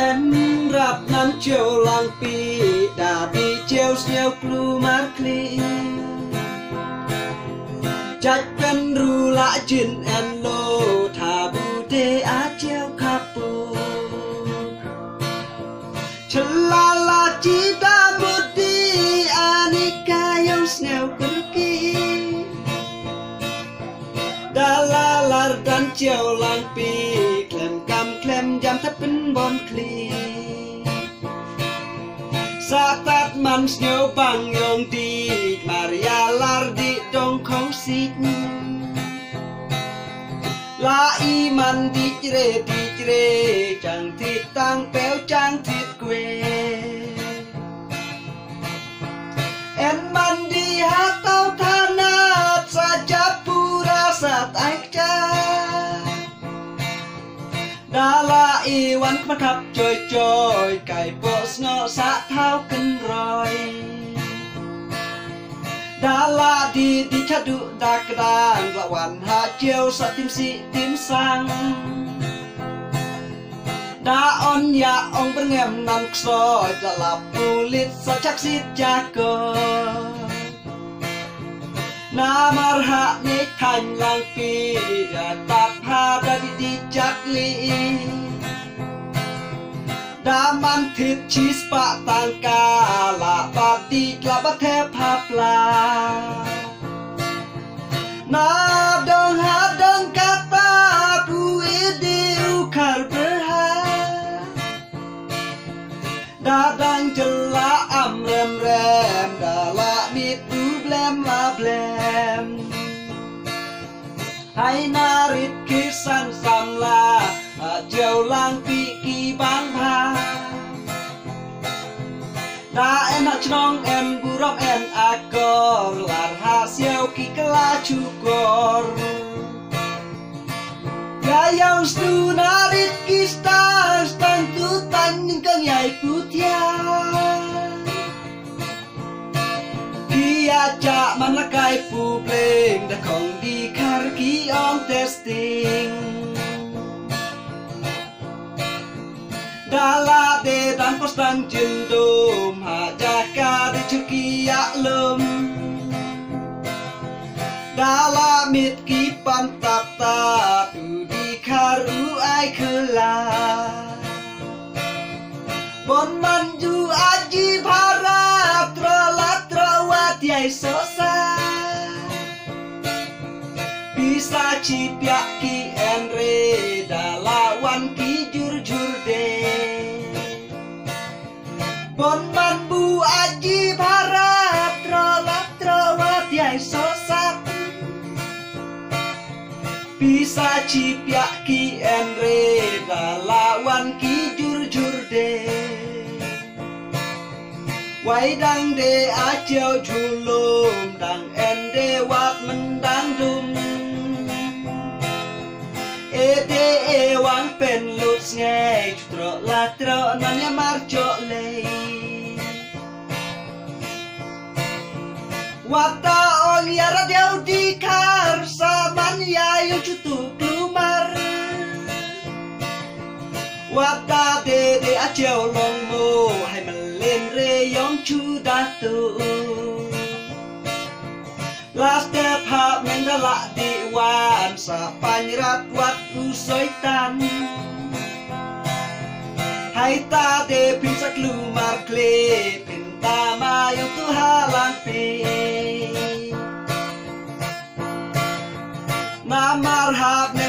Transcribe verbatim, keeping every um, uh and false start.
em rap nan chiều lang pi đã bị chiều chiều blue mar clean chắc cần ru lại chuyện en lo thả bu de á chiều kapu chân la la chỉ đã một đi anika yang snel pergi đã la la dan chiều lang pi klem kam klem jam thắt pin bon kli sa tat man snel bang yong di Maria lar di dong khasi la iman di jre di jre chang thịt tang péo chang thịt quê em man đi hát tao thana sa japura sat aikcha đã la iwan mà khắp trôi trôi cài bộ ngõ sa thao cân rồi đã la đi đi chát đu đa đan la wan ha chiều sa tim si tim sang đã on ya ông bên em nằm soi đã la pulit sa chắc sit cha co na marha ni thành lang pi đã tap ha đã đi đi chát li đã man thịt cheese pa tang ca la ba đi la ba thép hap la na dong ha dong kata ku idiu kar berha đã đang jela am rem rem đã la mit u blem la blem hai narit kisan sam la chiều lang pi ki bang ha đã en hat nong en burop en akor lar ha siêu ki kala chukor ya yang stu narit ki star stan tu tan ning kang yai putia ki aja manakai pu pleng da kong di kar ki on testing Dala de dan pos dan jendum hajaka de cukia lum Dala mit ki pantap ta tu di karu ai kela Bon manju aji bharat trola trawat yai sosa Bisa cipia ki enre dalawan ki jur jur de Bon man bu aji bharat trola trawat yai sosat Bisa cipia ki enre dalawan ki jur jur de Wai dang de achiao julum dang ende wat mendang dum Ede e wang pen lut ngay tro la tro nanya marjo lei Wata on yara diau di kar saman ya yung chutu klumar Wata de de achiao long mo hai malen re yong chu datu Last step hap neng dala di wan sa panyirat wat usoy tan Hai ta de pinsa klumar kle pinta mayong tuhalang pi Na marhap